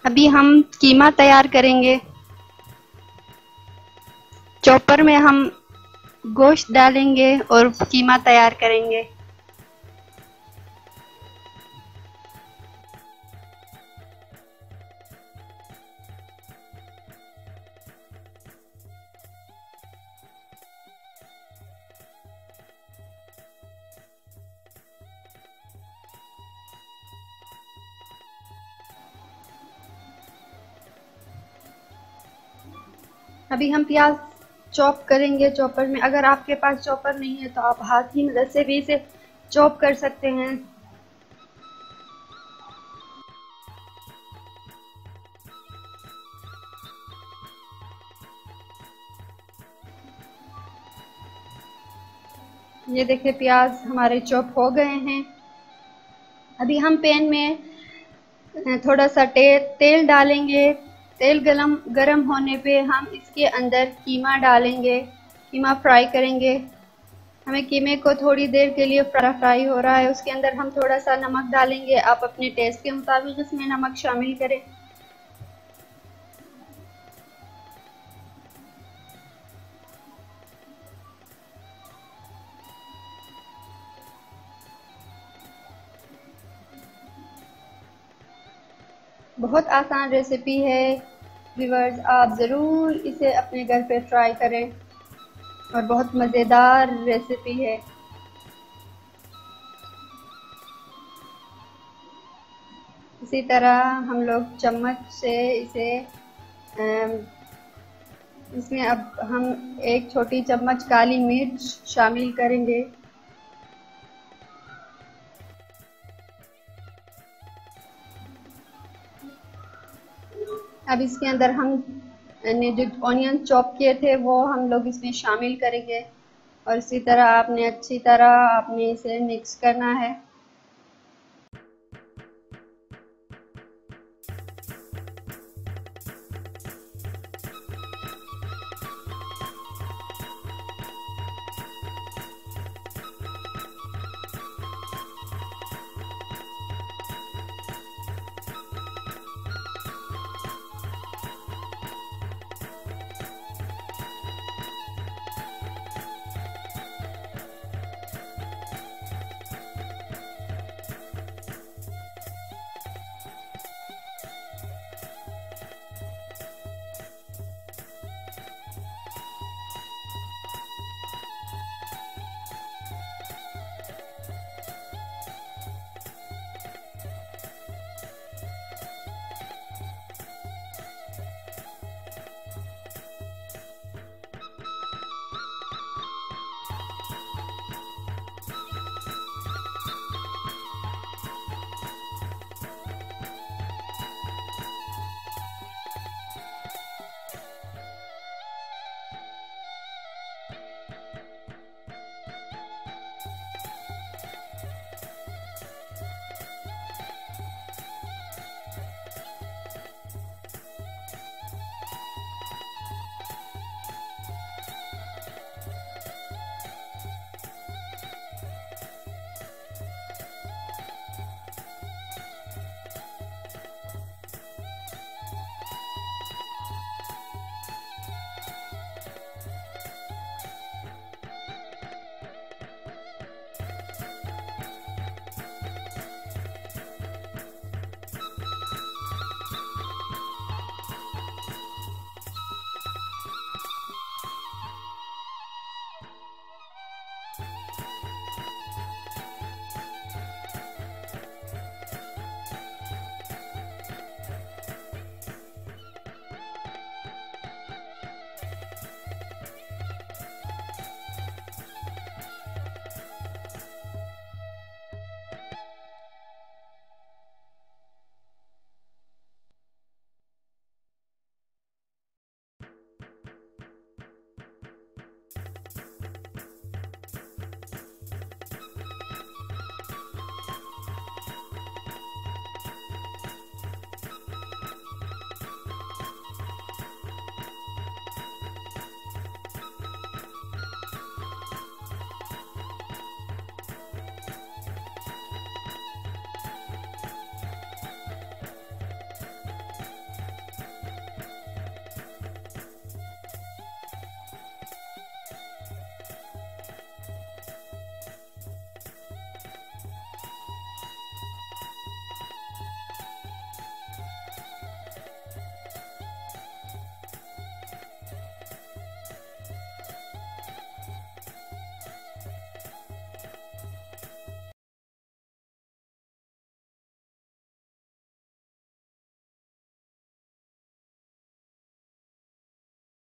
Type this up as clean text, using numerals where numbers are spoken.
अभी हम कीमा तैयार करेंगे। चॉपर में हम गोश्त डालेंगे और कीमा तैयार करेंगे। अभी हम प्याज चॉप करेंगे चॉपर में। अगर आपके पास चॉपर नहीं है तो आप हाथ की मदद से भी इसे चॉप कर सकते हैं। ये देखिए प्याज हमारे चॉप हो गए हैं। अभी हम पैन में थोड़ा सा तेल डालेंगे। तेल गरम होने पे हम इसके अंदर कीमा डालेंगे। कीमा फ्राई करेंगे। हमें कीमे को थोड़ी देर के लिए फ्राई हो रहा है, उसके अंदर हम थोड़ा सा नमक डालेंगे। आप अपने टेस्ट के मुताबिक इसमें नमक शामिल करें। बहुत आसान रेसिपी है व्यूअर्स, आप ज़रूर इसे अपने घर पे ट्राई करें और बहुत मज़ेदार रेसिपी है। इसी तरह हम लोग चम्मच से इसे इसमें अब हम 1 छोटी चम्मच काली मिर्च शामिल करेंगे। अब इसके अंदर हम ने जो ऑनियन चॉप किए थे वो हम लोग इसमें शामिल करेंगे और इसी तरह आपने अच्छी तरह इसे मिक्स करना है।